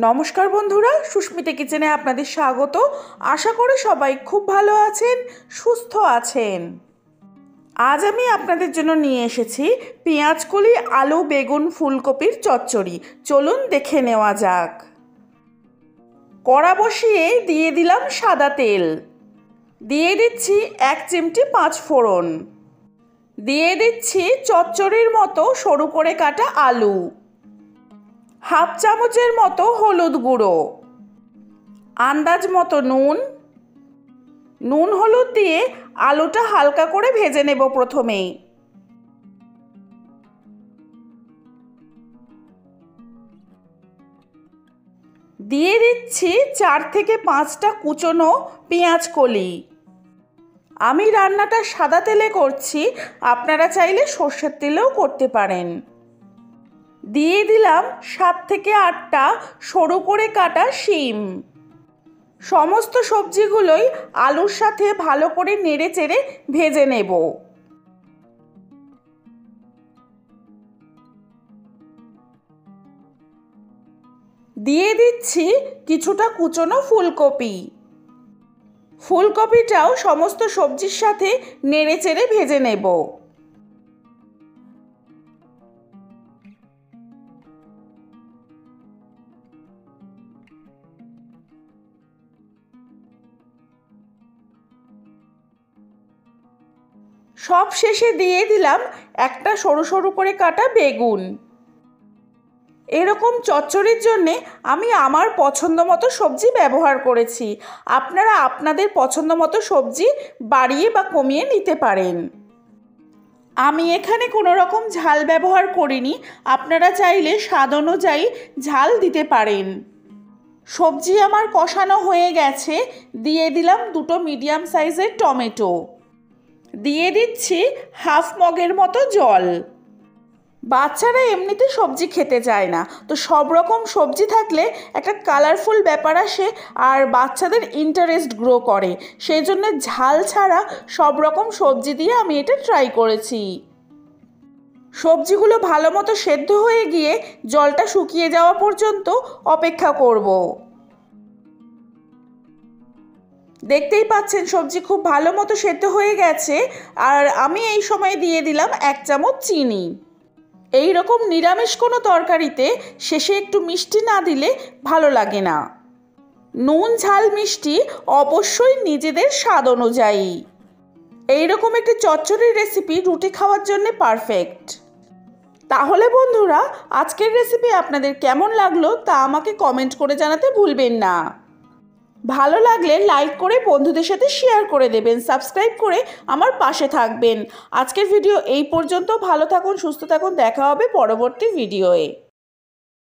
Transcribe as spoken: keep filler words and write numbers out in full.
नमस्कार बंधुरा सुस्मिता किचेने आपनादेर स्वागत। आशा करी सबाई खूब भालो आछेन सुस्थ आछेन। आज आमी आपनादेर जोन्नो निये एसेछि पेঁয়াজকলি आलू बेगुन फुलकपिर चच्चड़ी। चलुन देखे नेওয়া যাক। कड़ा बसिए दिए दिलाम सादा तेल, दिए दिচ্ছি एक चिमटी पाँच फोड़न, दिए दिচ্ছি चच्चड़िर मतो सरू करे काटा आलू, हाफ चामचेर मतो हलुद गुड़ो, आंदाज मतो नुन, नुन हलुद दिए आलूटा हालका करे भेजे नेब। प्रथमेई दिए दिচ্ছি चार থেকে पाँचटा कुचोनो পেঁয়াজকলি। आमी रान्नाटा सादा तेले करछि, आपनारा चाइले सर्षेर तेलेও करते पारेन। दिए दिलाम सात থেকে आठटा सरू करे काटा शिम। समस्त सब्जीगुलोई आलुर साथे भालो करे नेड़े चेड़े भेजे नेब। दिए दिচ্ছি কিছুটা কুচনো ফুলকপি। ফুলকপিটাও সমস্ত সবজির সাথে নেড়ে চেড়ে ভেজে নেব। सब शेषे दिए दिलाम एकटा सरू सरू करे काटा बेगुन। एरकम चच्चड़िर जन्य आमी आमार पछंद मतो सब्जी व्यवहार करेছি। आपनारा आपनादेर पछंद मतो सब्जी बाड़िए बा कमिए निते पारेन। आमी एखाने कोनो रकम झाल व्यवहार करिनी, आपनारा चाइले स्वाद अनुयायी झाल दिते पारेन। सब्जी आमार कषानो हये गेছে, दिए दिलाम दुटो मिडियाम साइजेर टमेटो, दिए दिচ্ছি हाफ मगेर मतो जल। बाच्चारा एमनिते सब्जी खेते चाय ना, तो सब रकम सब्जी थाकले एक कालारफुल ब्यापार आसे और बाच्चादेर इंटारेस्ट ग्रो करे। सेइजन्य झाल छाड़ा सब रकम सब्जी दिए आमी एटा ट्राई करेছি। सब्जीगुलो भालोमतो सेদ্ধ हये गिये जलटा शुकिये जाওয়া पर्यन्त अपेक्षा करब। देखतेই পাচ্ছেন सब्जी खूब भालो मतो सेদ্ধ হয়ে গেছে আর আমি এই সময় দিয়ে দিলাম এক চামচ চিনি। এই রকম নিরামিষ কোনো তরকারিতে শেষে একটু মিষ্টি না দিলে ভালো লাগে না। নুন ঝাল মিষ্টি অবশ্যই নিজেদের স্বাদ অনুযায়ী। এই রকম একটি চচ্চড়ির রেসিপি রুটি খাওয়ার জন্য পারফেক্ট। তাহলে বন্ধুরা আজকের রেসিপি আপনাদের কেমন লাগলো তা আমাকে কমেন্ট করে জানাতে ভুলবেন না। ভালো লাগলে লাইক করে বন্ধুদের সাথে শেয়ার করে দেবেন, সাবস্ক্রাইব করে আমার পাশে থাকবেন। আজকের ভিডিও এই পর্যন্ত। ভালো থাকুন, সুস্থ থাকুন, দেখা হবে পরবর্তী ভিডিওয়ে।